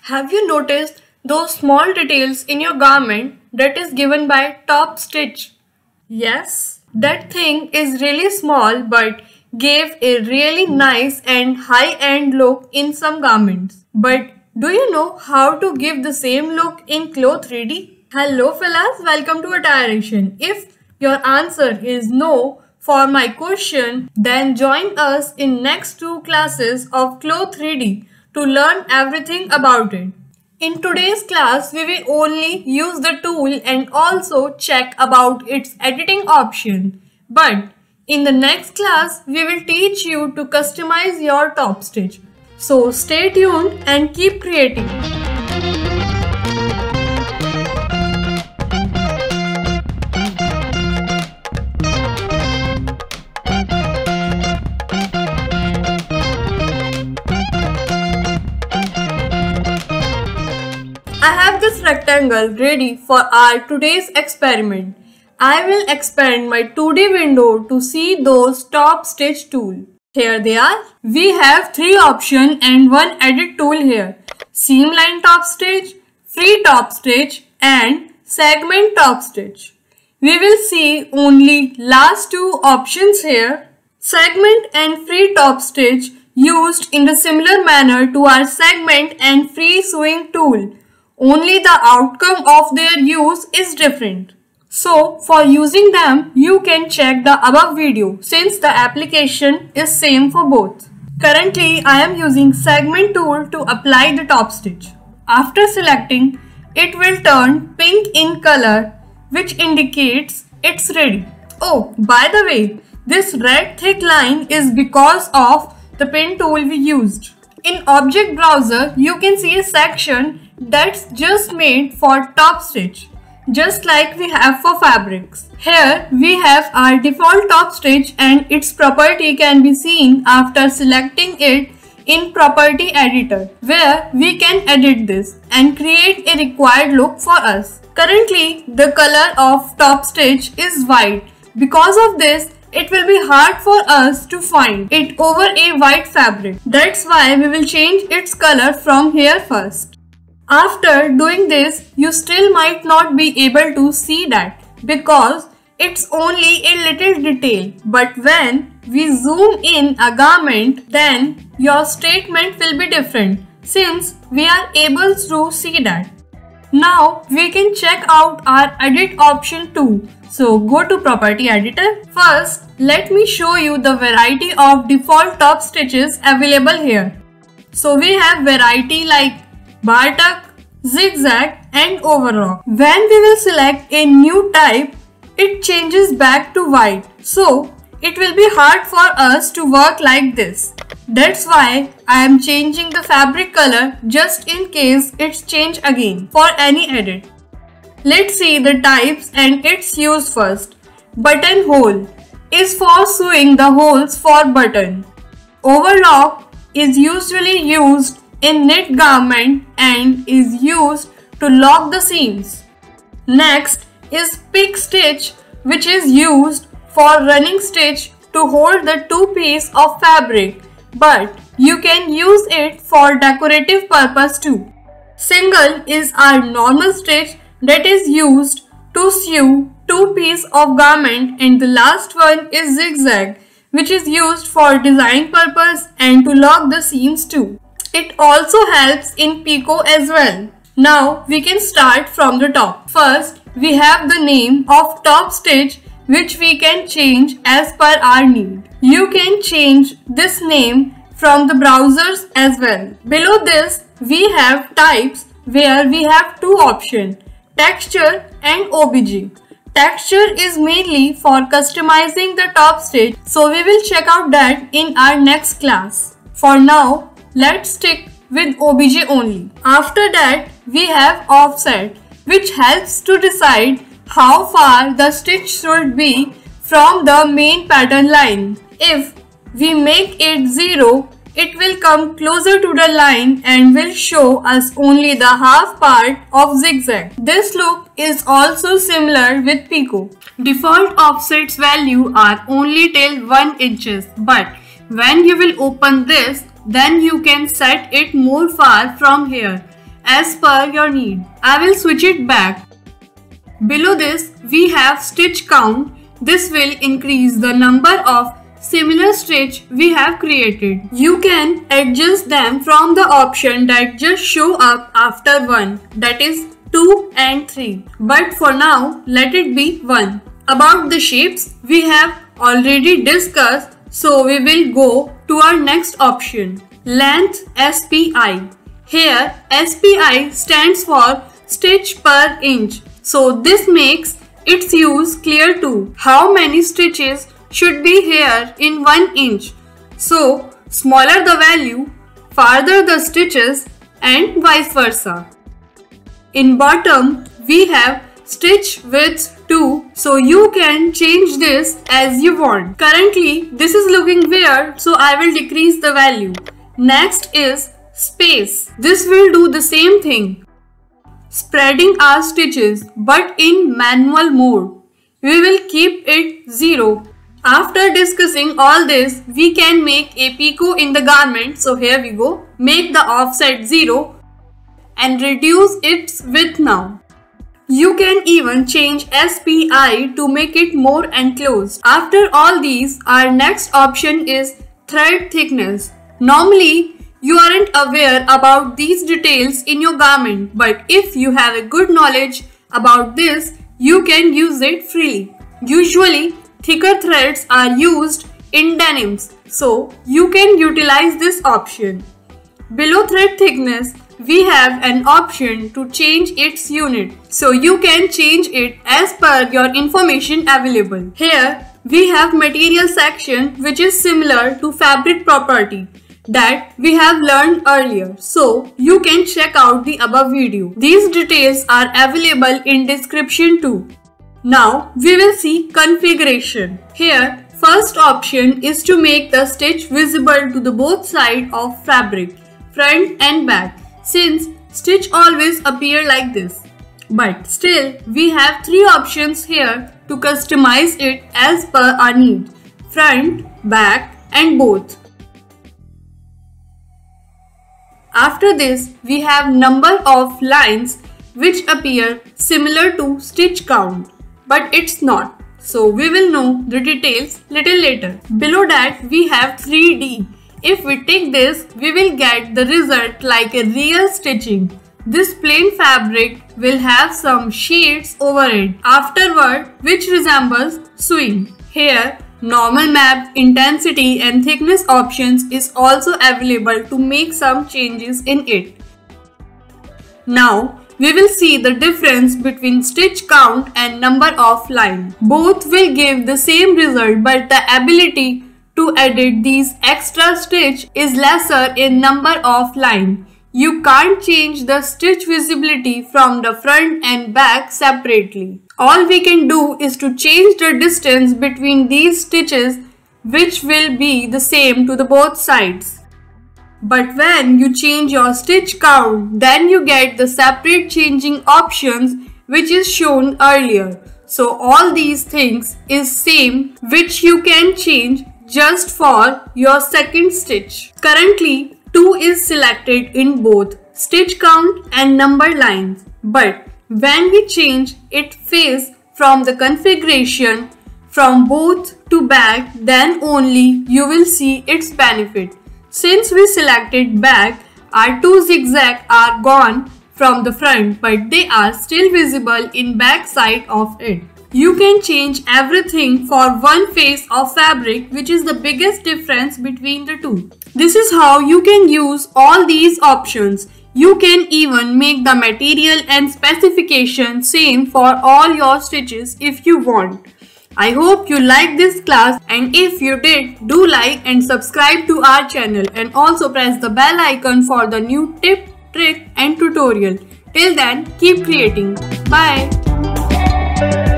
Have you noticed those small details in your garment that is given by top stitch? Yes, that thing is really small but gave a really nice and high-end look in some garments. But do you know how to give the same look in Clo 3D? Hello fellas, welcome to Attiration. If your answer is no for my question, then join us in next 2 classes of Clo 3D to learn everything about it. In today's class, we will only use the tool and also check about its editing option. But in the next class, we will teach you to customize your top stitch. So stay tuned and keep creating. I have this rectangle ready for our today's experiment. I will expand my 2D window to see those top stitch tool. Here they are. We have 3 options and 1 edit tool here. Seam line top stitch, free top stitch and segment top stitch. We will see only last 2 options here. Segment and free top stitch used in the similar manner to our segment and free sewing tool. Only the outcome of their use is different. So for using them, you can check the above video since the application is same for both. Currently, I am using segment tool to apply the top stitch. After selecting, it will turn pink in color, which indicates it's ready. Oh, by the way, this red thick line is because of the pen tool we used. In Object Browser, you can see a section that's just made for top stitch, just like we have for fabrics. Here we have our default top stitch and its property can be seen after selecting it in Property Editor, where we can edit this and create a required look for us. Currently, the color of top stitch is white. Because of this, it will be hard for us to find it over a white fabric. That's why we will change its color from here first. After doing this, you still might not be able to see that because it's only a little detail. But when we zoom in a garment, then your statement will be different since we are able to see that. Now we can check out our edit option too. So go to Property Editor. First, let me show you the variety of default top stitches available here. So we have variety like bar tuck, zigzag and overlock. When we will select a new type, it changes back to white. So it will be hard for us to work like this. That's why I am changing the fabric color just in case it's changed again for any edit. Let's see the types and its use first. Buttonhole is for sewing the holes for button. Overlock is usually used in knit garment and is used to lock the seams. Next is pick stitch, which is used for running stitch to hold the 2 pieces of fabric, but you can use it for decorative purpose too. Single is our normal stitch that is used to sew 2 pieces of garment, and the last one is zigzag, which is used for design purpose and to lock the seams too. It also helps in picot as well. Now we can start from the top. First, we have the name of top stitch, which we can change as per our need. You can change this name from the browsers as well. Below this, we have types where we have 2 options, texture and OBJ. Texture is mainly for customizing the top stitch, so we will check out that in our next class. For now, let's stick with OBJ only. After that, we have offset, which helps to decide how far the stitch should be from the main pattern line. If we make it 0, it will come closer to the line and will show us only the half part of zigzag. This look is also similar with picot. Default offsets value are only till 1 inches, but when you will open this, then you can set it more far from here as per your need. I will switch it back. Below this, we have stitch count. This will increase the number of similar stitch we have created. You can adjust them from the option that just show up after 1, that is 2 and 3. But for now, let it be 1. About the shapes, we have already discussed, so we will go to our next option, length SPI. Here, SPI stands for stitch per inch. So this makes its use clear too. How many stitches should be here in 1 inch. So smaller the value, farther the stitches and vice versa. In bottom, we have stitch width 2, so you can change this as you want. Currently, this is looking weird, so I will decrease the value. Next is space. This will do the same thing. Spreading our stitches but in manual mode. We will keep it 0. After discussing all this, we can make a picot in the garment. So here we go. Make the offset 0 and reduce its width now. You can even change SPI to make it more enclosed. After all these, our next option is thread thickness. Normally, you aren't aware about these details in your garment, but if you have a good knowledge about this, you can use it freely. Usually, thicker threads are used in denims, so you can utilize this option. Below thread thickness, we have an option to change its unit, so you can change it as per your information available. Here, we have material section which is similar to fabric property that we have learned earlier, so you can check out the above video. These details are available in description too. Now we will see configuration. Here, first option is to make the stitch visible to the both sides of fabric, front and back, since stitch always appear like this. But still, we have 3 options here to customize it as per our need: front, back and both. After this, we have number of lines which appear similar to stitch count, but it's not. So we will know the details little later. Below that, we have 3D. If we take this, we will get the result like a real stitching. This plain fabric will have some shades over it afterward which resembles sewing. Here, normal map, intensity and thickness options is also available to make some changes in it. Now, we will see the difference between stitch count and number of lines. Both will give the same result, but the ability to edit these extra stitch is lesser in number of lines. You can't change the stitch visibility from the front and back separately. All we can do is to change the distance between these stitches, which will be the same to the both sides. But when you change your stitch count, then you get the separate changing options which is shown earlier. So all these things is same, which you can change just for your second stitch. Currently, 2 is selected in both stitch count and number lines, but when we change it face from the configuration from both to back, then only you will see its benefit. Since we selected back, our 2 zigzags are gone from the front, but they are still visible in back side of it. You can change everything for one face of fabric, which is the biggest difference between the two. This is how you can use all these options. You can even make the material and specification same for all your stitches if you want. I hope you liked this class, and if you did, do like and subscribe to our channel and also press the bell icon for the new tip, trick and tutorial. Till then, keep creating. Bye.